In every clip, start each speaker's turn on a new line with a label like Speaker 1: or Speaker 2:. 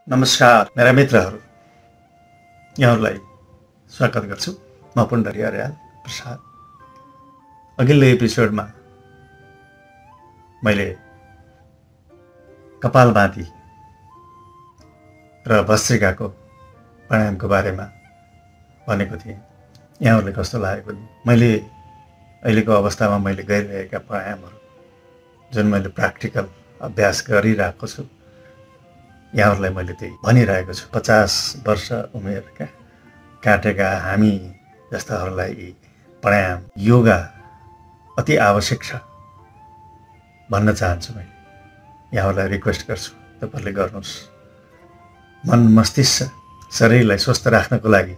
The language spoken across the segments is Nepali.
Speaker 1: नमस्कार मेरा मित्रहरू, यहाँहरूलाई स्वागत गर्छु। म पुण्डरी अर्याल प्रसाद। अघिल्लो एपिसोडमा मैले कपालभाती र भस्त्रिकाको प्राणायामको बारेमा भनेको थिएँ। यहाँहरूले कस्तो लागेको नि मैले अहिलेको अवस्थामा मैले गरिरहेका प्राणायामहरू जुन मैले प्र्याक्टिकल अभ्यास गरिरहेको छु, यहाँहरूलाई मैले त्यही भनिरहेको छु। 50 वर्ष उमेरका काटेका हामी जस्ताहरूलाई प्राणायाम योगा अति आवश्यक छ भन्न चाहन्छु। मैले यहाँहरूलाई रिक्वेस्ट गर्छु, तपाईहरुले गर्नुहोस्। मन मस्तिष्क शरीरलाई स्वस्थ राख्नको लागि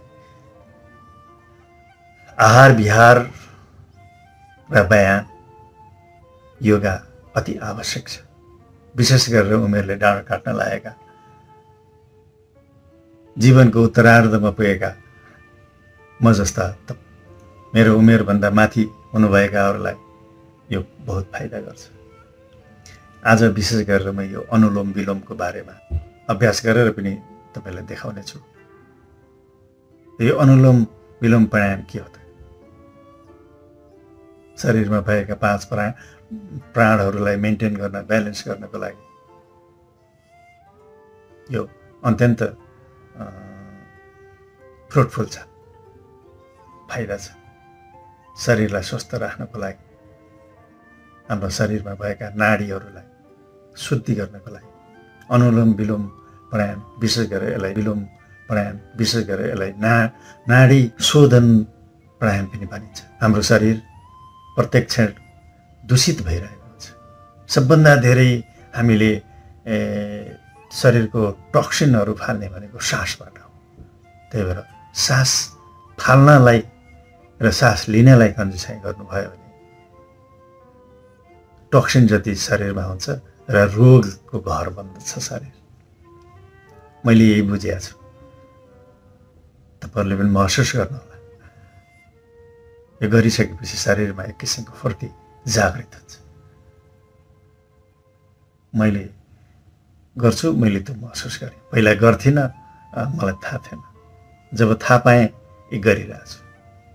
Speaker 1: आहार विहार र व्यायाम योगा अति आवश्यक छ। विशेष गरेर उमेरले डाँडो काट्न लागेका, जीवनको उत्तरार्धमा पुगेका म जस्ता मेरो उमेरभन्दा माथि हुनुभएकाहरूलाई यो बहुत फाइदा गर्छ। आज विशेष गरेर म यो अनुलोम विलोमको बारेमा अभ्यास गरेर पनि तपाईलाई देखाउने छु। यो अनुलोम विलोम प्राणायाम के हो त? शरीरमा भएका 5 प्राणहरूलाई मेन्टेन गर्न, ब्यालेन्स गर्नको लागि यो अत्यन्त फ्रुटफुल छ, फाइदा छ। शरीरलाई स्वस्थ राख्नको लागि, हाम्रो शरीरमा भएका नाडीहरूलाई शुद्धि गर्नको लागि अनुलोम विलोम प्राणायाम, विशेष गरेर यसलाई विलोम प्राणायाम, विशेष गरेर यसलाई नाडी शोधन प्राणायाम पनि भनिन्छ। हाम्रो शरीर प्रत्येक क्षण दूषित भइरहेको हुन्छ। सबभन्दा धेरै हामीले शरीरको टक्सिनहरू फाल्ने भनेको सासबाट हो। त्यही भएर सास फाल्नलाई र सास लिनलाई कन्जुसाइ गर्नुभयो भने टक्सिन जति शरीरमा हुन्छ र रोगको घर बन्दछ शरीर। मैले यही बुझेको छु, तपाईहरुले पनि महसुस गर्नु होला। यो गरिसकेपछि शरीरमा एक किसिमको फुर्ती जागृत हुन्छ। मैले गर्छु, मैले त्यो महसुस गरेँ। पहिला गर्थिनँ, मलाई थाहा थिएन। जब थाहा पाएँ यी गरिरहेको छु।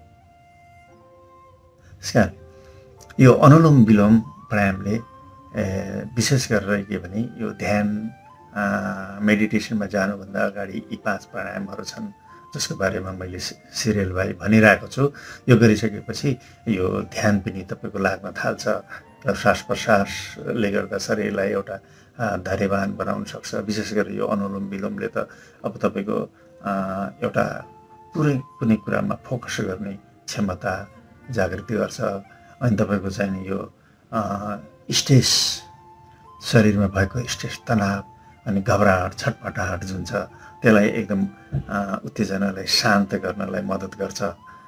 Speaker 1: त्यसकारण यो अनुलोम विलोम प्राणायामले विशेष गरेर के भने यो ध्यान मेडिटेसनमा जानुभन्दा अगाडि यी 5 प्राणायामहरू छन् जसको बारेमा मैले सिरियल भाइ भनिरहेको छु। यो गरिसकेपछि यो ध्यान पनि तपाईको लाग्न थाल्छ र श्वास प्रश्वासले गर्दा शरीरलाई एउटा धैर्यवान बनाउन सक्छ। विशेष गरी यो अनुलोम विलोमले त अब तपाईको एउटा पुरै कुनै कुरामा फोकस गर्ने क्षमता जागृति गर्छ। अनि तपाईको चाहिँ नि यो स्ट्रेस, शरीरमा भएको स्ट्रेस, तनाव अनि घबराहट, छटपटाहट जुन छ त्यसलाई एकदम उत्तेजनालाई शान्त गर्नलाई मद्दत गर्छ।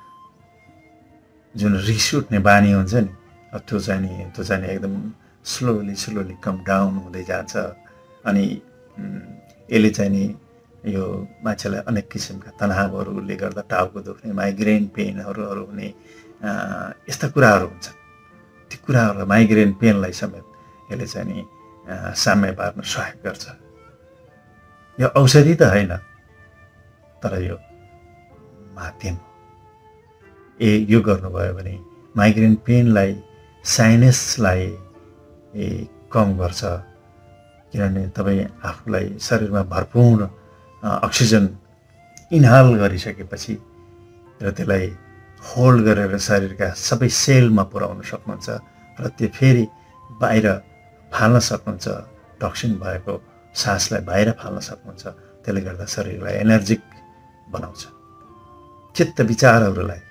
Speaker 1: जुन रिस उठ्ने बानी हुन्छ नि, त्यो चाहिँ एकदम स्लोली कम डाउन हुँदै जान्छ। अनि यसले चाहिँ नि यो मान्छेलाई अनेक किसिमका तनावहरूले गर्दा टाउको दुख्ने, माइग्रेन पेनहरू हुने यस्ता कुराहरू हुन्छ। ती कुराहरूलाई, माइग्रेन पेनलाई समेत यसले चाहिँ नि साम्य पार्न सहयोग गर्छ। यो औषधि त होइन, तर यो माध्यम हो। यो गर्नुभयो भने माइग्रेन पेनलाई, साइनसलाई कम गर्छ। किनभने तपाईँ आफूलाई शरीरमा भरपूर अक्सिजन इन्हाल गरिसकेपछि र त्यसलाई होल्ड गरेर शरीरका सबै सेलमा पुर्याउन सक्नुहुन्छ र त्यो फेरि बाहिर फाल्न सक्नुहुन्छ। टक्सिन भएको सासलाई बाहिर फाल्न सक्नुहुन्छ। त्यसले गर्दा शरीरलाई एनर्जिक बनाउँछ। चित्त विचारहरूलाई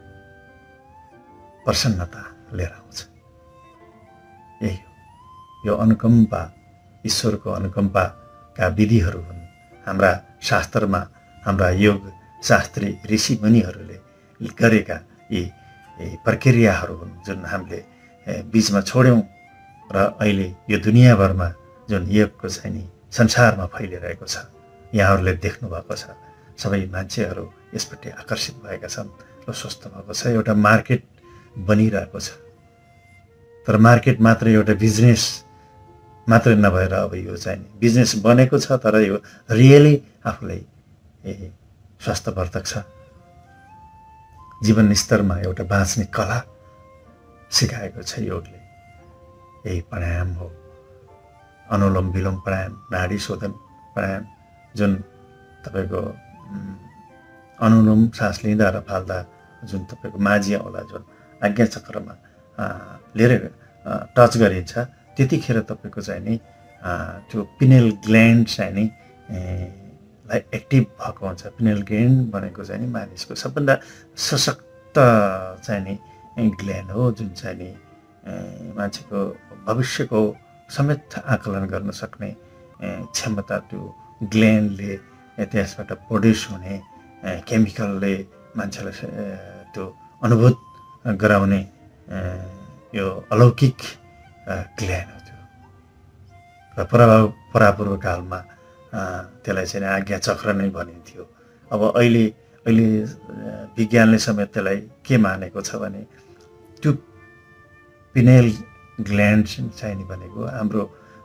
Speaker 1: प्रसन्नता लिएर आउँछ। यही हो यो अनुकम्पा, ईश्वरको अनुकम्पाका विधिहरू हुन्। हाम्रा शास्त्रमा, हाम्रा योग शास्त्री ऋषि मुनिहरूले गरेका यी प्रक्रियाहरू हुन् जुन हामीले बीचमा छोड्यौं र अहिले यो दुनियाँभरमा जुन योगको चाहिँ नि संसारमा फैलिरहेको छ, यहाँहरूले देख्नु भएको छ। सबै मान्छेहरू यसपट्टि आकर्षित भएका छन् र स्वस्थ भएको छ। एउटा मार्केट बनिरहेको छ। तर मार्केट मात्र एउटा बिजनेस मात्रै नभएर अब यो चाहिँ बिजनेस बनेको छ, तर यो रियली आफूलाई स्वास्थ्यवर्धक छ। जीवन स्तरमा एउटा बाँच्ने कला सिकाएको छ योगले। यही प्राणायाम हो, अनुलोम विलोम प्राणायाम, नाडी शोधन प्राणायाम, जुन तपाईँको अनुलोम सास लिँदा र फाल्दा जुन तपाईँको माझी औँला जुन आज्ञा चक्रमा लिएर टच गरिन्छ, त्यतिखेर तपाईँको चाहिँ नि त्यो पिनेल ग्ल्यान्ड चाहिँ नि लाई एक्टिभ भएको हुन्छ। पिनेल ग्ल्यान्ड भनेको चाहिँ नि मानिसको सबभन्दा सशक्त चाहिँ नि ग्ल्यान्ड हो, जुन चाहिँ नि मान्छेको भविष्यको समेत आकलन गर्न सक्ने क्षमता त्यो ग्ल्यान्डले, त्यसबाट प्रड्युस हुने केमिकलले मान्छेलाई त्यो अनुभूत गराउने यो अलौकिक ग्ल्यान्ड हो त्यो। र परापूर्व कालमा त्यसलाई चाहिँ आज्ञा चक्र नै भनिन्थ्यो। अब अहिले विज्ञानले समेत त्यसलाई के मानेको छ भने त्यो पिनेल ग्ल्यान्ड चाहिँ नि भनेको हाम्रो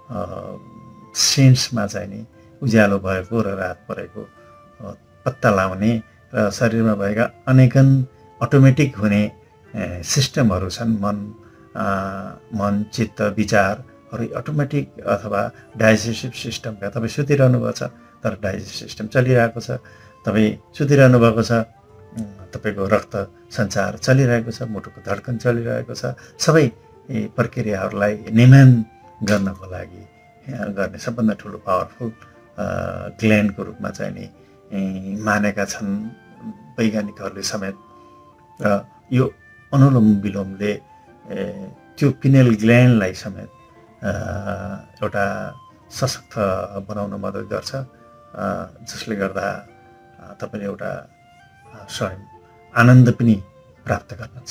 Speaker 1: सेन्समा चाहिँ नि उज्यालो भएको र रात परेको पत्ता लगाउने र शरीरमा भएका अनेकन अटोमेटिक हुने सिस्टमहरू छन्। मन चित्त विचारहरू अटोमेटिक अथवा डाइजेस्टिभ सिस्टमका, तपाईँ सुतिरहनु भएको छ तर डाइजेस्टिभ सिस्टम चलिरहेको छ, तपाईँ सुतिरहनु भएको छ तपाईँको रक्त सञ्चार चलिरहेको छ, मुटुको धड्कन चलिरहेको छ। सबै प्रक्रियाहरूलाई नियमन गर्नको लागि गर्ने सबभन्दा ठुलो पावरफुल ग्ल्यान्डको रूपमा चाहिँ नि मानेका छन् वैज्ञानिकहरूले समेत। र यो अनुलोम विलोमले त्यो पिनेल ग्ल्यान्डलाई समेत एउटा सशक्त बनाउन मद्दत गर्छ, जसले गर्दा तपाईँले एउटा स्वयं आनन्द पनि प्राप्त गर्नुहुन्छ।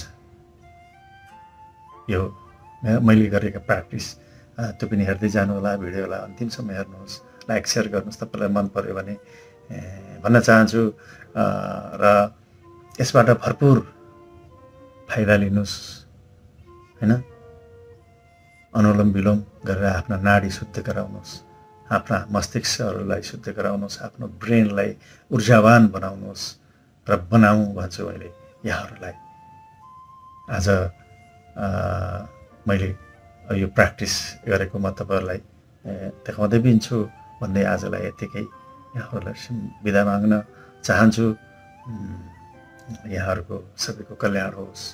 Speaker 1: यो मैले गरेका प्र्याक्टिस त्यो पनि हेर्दै जानु होला, भिडियोलाई अन्तिमसम्म हेर्नुहोस्, लाइक सेयर गर्नुहोस् तपाईँलाई मन पर्यो भने भन्न चाहन्छु। र यसबाट भरपुर फाइदा लिनुहोस् हैन। अनुलोम विलोम गरेर आफ्ना नाडी शुद्ध गराउनुहोस्, आफ्ना मस्तिष्कहरूलाई शुद्ध गराउनुहोस्, आफ्नो ब्रेनलाई ऊर्जावान बनाउनुहोस् र बनाऊ भन्छु मैले यहाँहरूलाई। आज मैले यो प्र्याक्टिस गरेको म तपाईँहरूलाई देखाउँदै पनि छु भन्दै आजलाई यतिकै यहाँहरूलाई बिदा माग्न चाहन्छु। यहाँहरूको सबैको कल्याण होस्,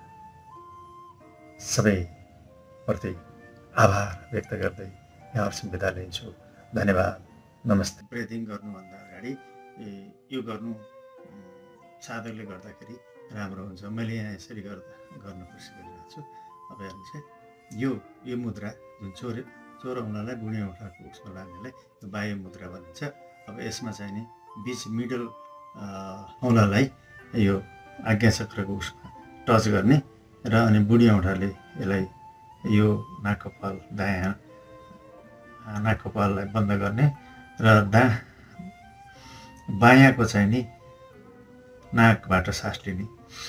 Speaker 1: सबैप्रति आभार व्यक्त गर्दै यहाँहरूसँग बिदा लिन्छु। धन्यवाद, नमस्ते। ब्रिदिङ गर्नुभन्दा अगाडि यो गर्नु साधकले गर्दाखेरि राम्रो हुन्छ। मैले यहाँ यसरी गर्नु कोसिस गरिरहेको छु। अब हेर्नुहोस् है, यो मुद्रा जुन चोर औँलालाई बुढी औँलाको उसमा लाग्नेलाई यो बाह्य मुद्रा भनिन्छ। अब यसमा चाहिँ नि बिच मिडल औँलालाई यो आज्ञा चक्रको उसमा टच गर्ने र अनि बुढी औँठाले यसलाई यो नाक कपाल दायाँ नाक कपाललाई बन्द गर्ने र बायाँको चाहिँ नि नाकबाट सास लिने।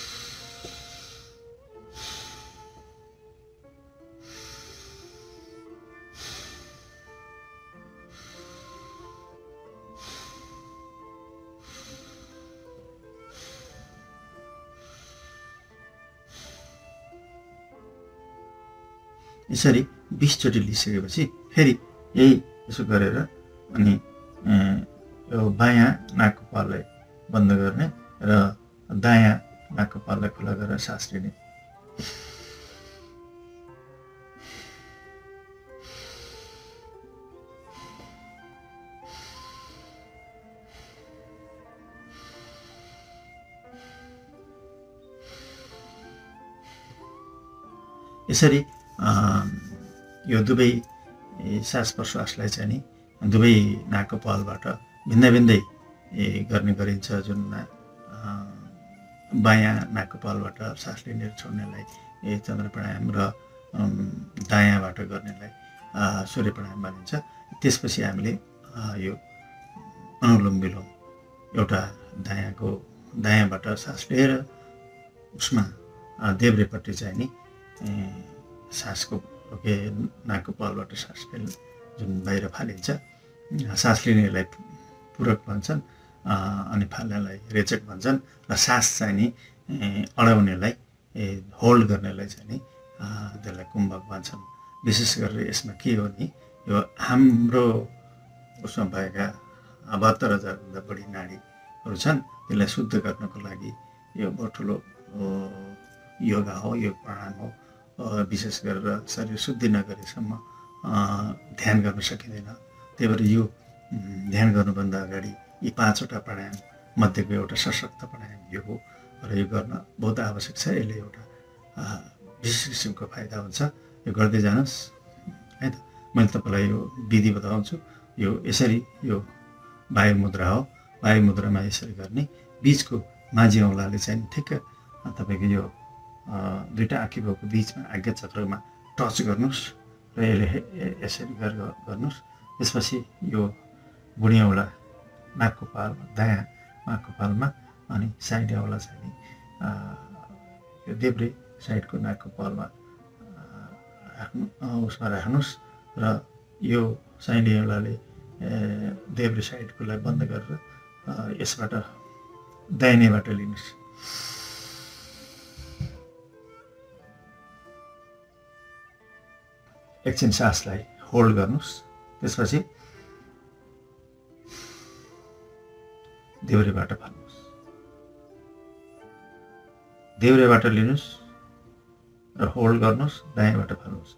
Speaker 1: यसरी 20 चोटि लिइसकेपछि फेरि यही यसो गरेर अनि यो बायाँ नाक कपाललाई बन्द गर्ने र दायाँ नाक कपाललाई खुला गरेर सास लिने। यसरी यो दुवै श्वास प्रश्वासलाई चाहिँ नि दुवै नाक कपालबाट भिन्दै भिन्दै गर्ने गरिन्छ। जुन बायाँ नाक कपालबाट सास लिने र छोड्नेलाई चन्द्र प्राणायाम र दायाँबाट गर्नेलाई सूर्य प्राणायाम भनिन्छ। त्यसपछि हामीले यो अनुलोम विलोम एउटा दायाँबाट सास लिएर उसमा देब्रेपट्टि चाहिँ नि सासको ओके नाकको पालबाट सास फेर्ने जुन बाहिर फालिन्छ सास लिनेलाई पूरक भन्छन् अनि फाल्नेलाई रेचक भन्छन् र सास चाहिँ नि अडाउनेलाई होल्ड गर्नेलाई चाहिँ नि त्यसलाई कुम्भक भन्छन्। विशेष गरेर यसमा के हो नि यो हाम्रो उसमा भएका 72,000 भन्दा बढी नाडीहरू छन् त्यसलाई शुद्ध गर्नको लागि यो बहुत ठुलो योगा हो, योग प्राणायाम हो। विशेष गरेर शरीर शुद्धि नगरेसम्म ध्यान गर्न सकिँदैन। त्यही भएर यो ध्यान गर्नुभन्दा अगाडि यी 5वटा प्राणायाम मध्येको एउटा सशक्त प्राणायाम यो हो र यो गर्न बहुत आवश्यक छ। यसले एउटा विशेष किसिमको फाइदा हुन्छ। यो गर्दै जानुहोस् है त। मैले तपाईँलाई यो विधि बताउँछु। यो यसरी यो वायु मुद्रा हो। वायु मुद्रामा यसरी गर्ने बीचको माझी औँलाले चाहिँ ठिक्क तपाईँको यो दुईवटा आँखीको बिचमा आज्ञा चक्रमा टच गर्नुहोस् र यसले यसरी गर्नुहोस्। त्यसपछि यो बुढी औँला नाकको पालमा दायाँ नाकको पालमा अनि साइड औँला चाहिँ यो देब्रे साइडको नाकको पालमा उसमा राख्नुहोस् र यो साइड औँलाले देब्रे साइडकोलाई बन्द गरेर यसबाट दाहिनेबाट लिनुहोस्। एकछिन सासलाई होल्ड गर्नुहोस्। त्यसपछि देब्रेबाट फाल्नुहोस्। देब्रेबाट लिनुहोस् र होल्ड गर्नुहोस्। दायाँबाट फाल्नुहोस्।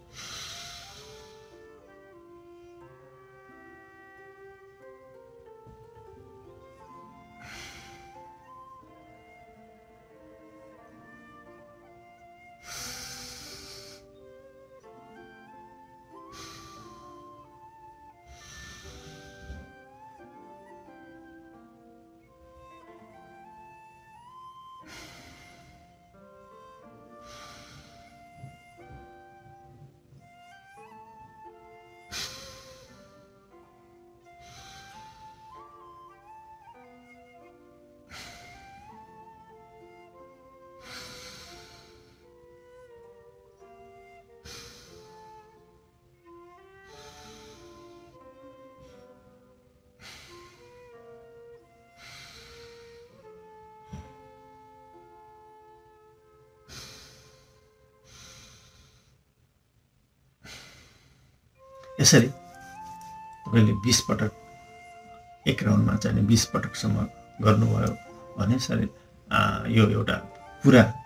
Speaker 1: यसरी तपाईँले 20 पटक एक राउन्डमा चाहिँ 20 पटकसम्म गर्नुभयो भने शरीर यो एउटा पुरा